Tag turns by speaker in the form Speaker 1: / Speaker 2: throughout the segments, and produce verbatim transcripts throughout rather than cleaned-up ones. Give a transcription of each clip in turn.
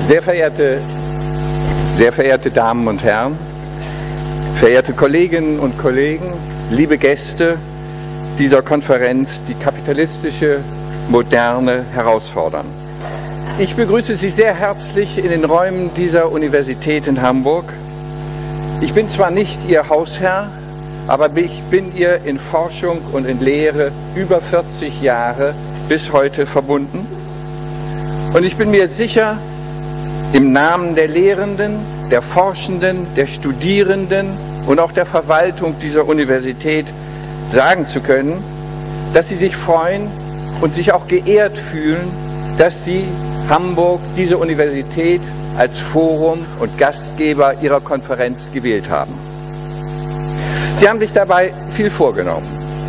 Speaker 1: Sehr verehrte, sehr verehrte Damen und Herren, verehrte Kolleginnen und Kollegen, liebe Gäste dieser Konferenz, die kapitalistische Moderne herausfordern. Ich begrüße Sie sehr herzlich in den Räumen dieser Universität in Hamburg. Ich bin zwar nicht Ihr Hausherr, aber ich bin ihr in Forschung und in Lehre über vierzig Jahre bis heute verbunden. Und ich bin mir sicher, im Namen der Lehrenden, der Forschenden, der Studierenden und auch der Verwaltung dieser Universität sagen zu können, dass sie sich freuen und sich auch geehrt fühlen, dass sie Hamburg, diese Universität, als Forum und Gastgeber ihrer Konferenz gewählt haben. Sie haben sich dabei viel vorgenommen.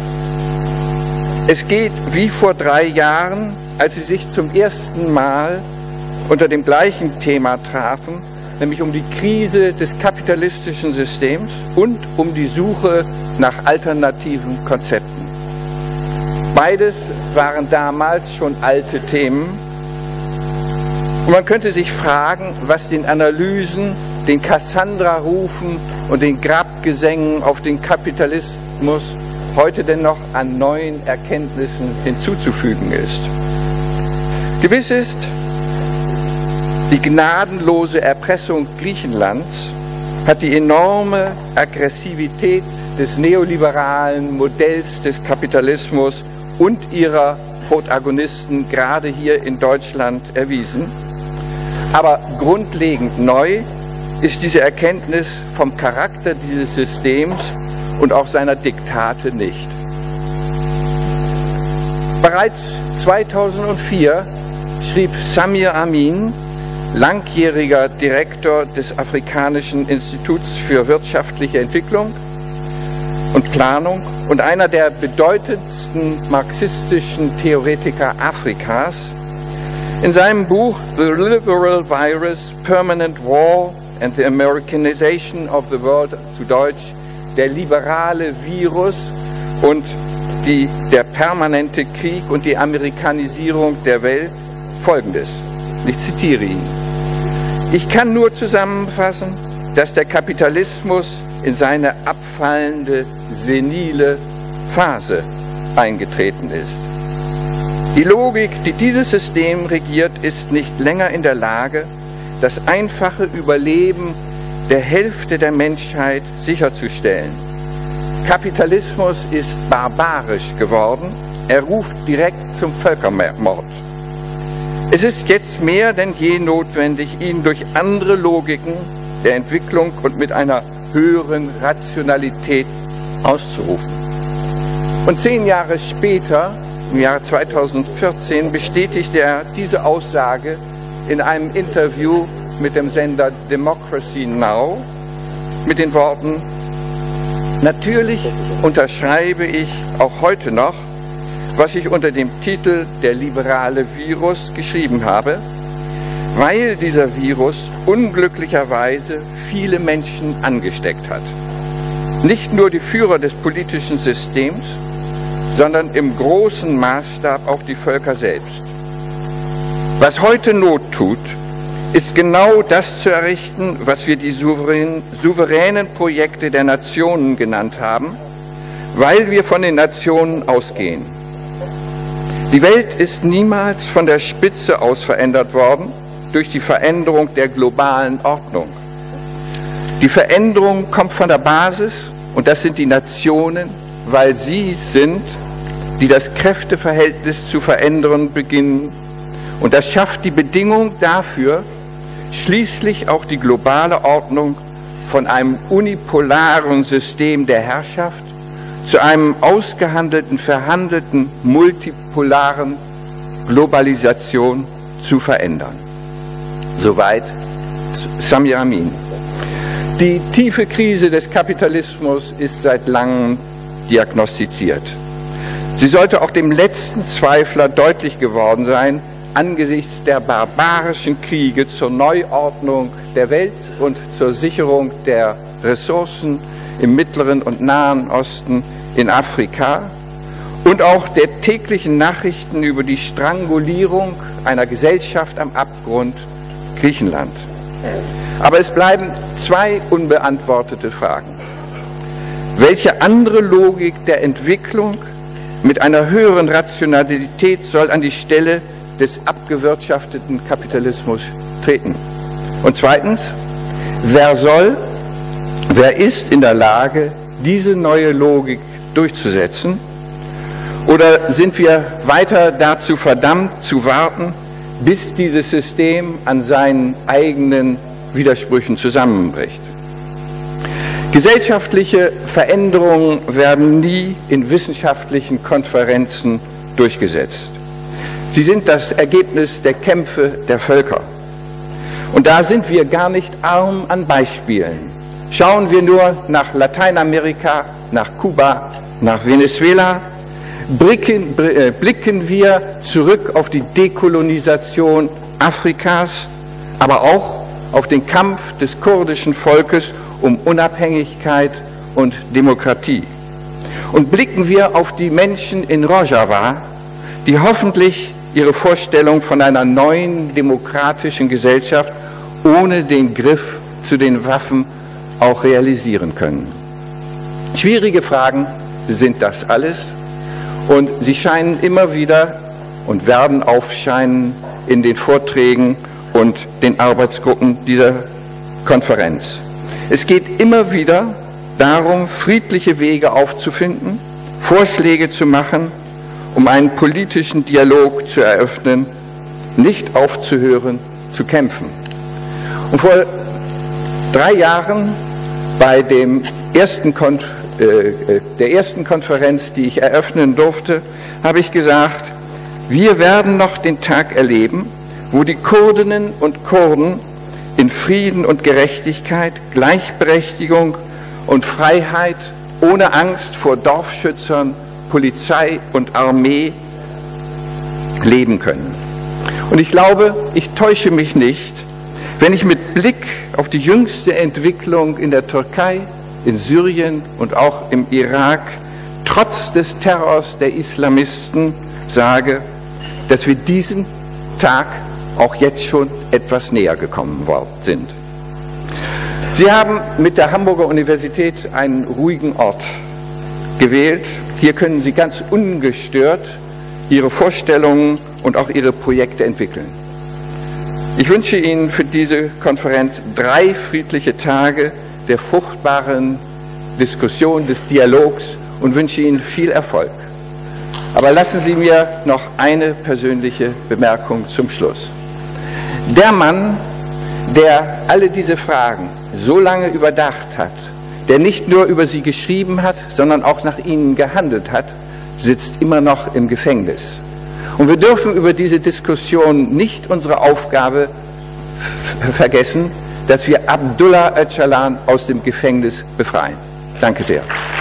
Speaker 1: Es geht wie vor drei Jahren, als sie sich zum ersten Mal unter dem gleichen Thema trafen, nämlich um die Krise des kapitalistischen Systems und um die Suche nach alternativen Konzepten. Beides waren damals schon alte Themen. Und man könnte sich fragen, was den Analysen, den Cassandra-Rufen und den Grabgesängen auf den Kapitalismus heute denn noch an neuen Erkenntnissen hinzuzufügen ist. Gewiss ist, die gnadenlose Erpressung Griechenlands hat die enorme Aggressivität des neoliberalen Modells des Kapitalismus und ihrer Protagonisten gerade hier in Deutschland erwiesen. Aber grundlegend neu ist diese Erkenntnis vom Charakter dieses Systems und auch seiner Diktate nicht. Bereits zweitausendvier schrieb Samir Amin, langjähriger Direktor des Afrikanischen Instituts für wirtschaftliche Entwicklung und Planung und einer der bedeutendsten marxistischen Theoretiker Afrikas, in seinem Buch The Liberal Virus, Permanent War and the Americanization of the World, zu Deutsch der liberale Virus und die, der permanente Krieg und die Amerikanisierung der Welt, Folgendes. Ich zitiere ihn. Ich kann nur zusammenfassen, dass der Kapitalismus in seine abfallende, senile Phase eingetreten ist. Die Logik, die dieses System regiert, ist nicht länger in der Lage, das einfache Überleben der Hälfte der Menschheit sicherzustellen. Kapitalismus ist barbarisch geworden, er ruft direkt zum Völkermord. Es ist jetzt mehr denn je notwendig, ihn durch andere Logiken der Entwicklung und mit einer höheren Rationalität auszurufen. Und zehn Jahre später, im Jahr zweitausendvierzehn, bestätigte er diese Aussage in einem Interview mit dem Sender Democracy Now! Mit den Worten: Natürlich unterschreibe ich auch heute noch, was ich unter dem Titel Der liberale Virus geschrieben habe, weil dieser Virus unglücklicherweise viele Menschen angesteckt hat. Nicht nur die Führer des politischen Systems, sondern im großen Maßstab auch die Völker selbst. Was heute Not tut, ist genau das zu errichten, was wir die souverän, souveränen Projekte der Nationen genannt haben, weil wir von den Nationen ausgehen. Die Welt ist niemals von der Spitze aus verändert worden durch die Veränderung der globalen Ordnung. Die Veränderung kommt von der Basis, und das sind die Nationen, weil sie sind, die das Kräfteverhältnis zu verändern beginnen. Und das schafft die Bedingung dafür, schließlich auch die globale Ordnung von einem unipolaren System der Herrschaft zu einem ausgehandelten, verhandelten, multipolaren Globalisation zu verändern. Soweit Samir Amin. Die tiefe Krise des Kapitalismus ist seit langem diagnostiziert. Sie sollte auch dem letzten Zweifler deutlich geworden sein, angesichts der barbarischen Kriege zur Neuordnung der Welt und zur Sicherung der Ressourcen im Mittleren und Nahen Osten, in Afrika und auch der täglichen Nachrichten über die Strangulierung einer Gesellschaft am Abgrund Griechenland. Aber es bleiben zwei unbeantwortete Fragen. Welche andere Logik der Entwicklung mit einer höheren Rationalität soll an die Stelle des abgewirtschafteten Kapitalismus treten? Und zweitens, wer soll, wer ist in der Lage, diese neue Logik durchzusetzen? Oder sind wir weiter dazu verdammt, zu warten, bis dieses System an seinen eigenen Widersprüchen zusammenbricht? Gesellschaftliche Veränderungen werden nie in wissenschaftlichen Konferenzen durchgesetzt. Sie sind das Ergebnis der Kämpfe der Völker. Und da sind wir gar nicht arm an Beispielen. Schauen wir nur nach Lateinamerika, nach Kuba, nach Venezuela, blicken, blicken wir zurück auf die Dekolonisation Afrikas, aber auch auf den Kampf des kurdischen Volkes um Unabhängigkeit und Demokratie. Und blicken wir auf die Menschen in Rojava, die hoffentlich ihre Vorstellung von einer neuen demokratischen Gesellschaft ohne den Griff zu den Waffen auch realisieren können. Schwierige Fragen sind das alles und sie scheinen immer wieder und werden aufscheinen in den Vorträgen und den Arbeitsgruppen dieser Konferenz. Es geht immer wieder darum, friedliche Wege aufzufinden, Vorschläge zu machen, um einen politischen Dialog zu eröffnen, nicht aufzuhören, zu kämpfen. Und vor drei Jahren bei dem ersten Kon äh, der ersten Konferenz, die ich eröffnen durfte, habe ich gesagt, wir werden noch den Tag erleben, wo die Kurdinnen und Kurden in Frieden und Gerechtigkeit, Gleichberechtigung und Freiheit ohne Angst vor Dorfschützern, Polizei und Armee leben können. Und ich glaube, ich täusche mich nicht, wenn ich mit Blick auf die jüngste Entwicklung in der Türkei, in Syrien und auch im Irak, trotz des Terrors der Islamisten sage, dass wir diesem Tag auch jetzt schon etwas näher gekommen sind. Sie haben mit der Hamburger Universität einen ruhigen Ort gewählt. Hier können Sie ganz ungestört Ihre Vorstellungen und auch Ihre Projekte entwickeln. Ich wünsche Ihnen für diese Konferenz drei friedliche Tage der fruchtbaren Diskussion, des Dialogs und wünsche Ihnen viel Erfolg. Aber lassen Sie mir noch eine persönliche Bemerkung zum Schluss. Der Mann, der alle diese Fragen so lange überdacht hat, der nicht nur über sie geschrieben hat, sondern auch nach ihnen gehandelt hat, sitzt immer noch im Gefängnis. Und wir dürfen über diese Diskussion nicht unsere Aufgabe vergessen, dass wir Abdullah Öcalan aus dem Gefängnis befreien. Danke sehr.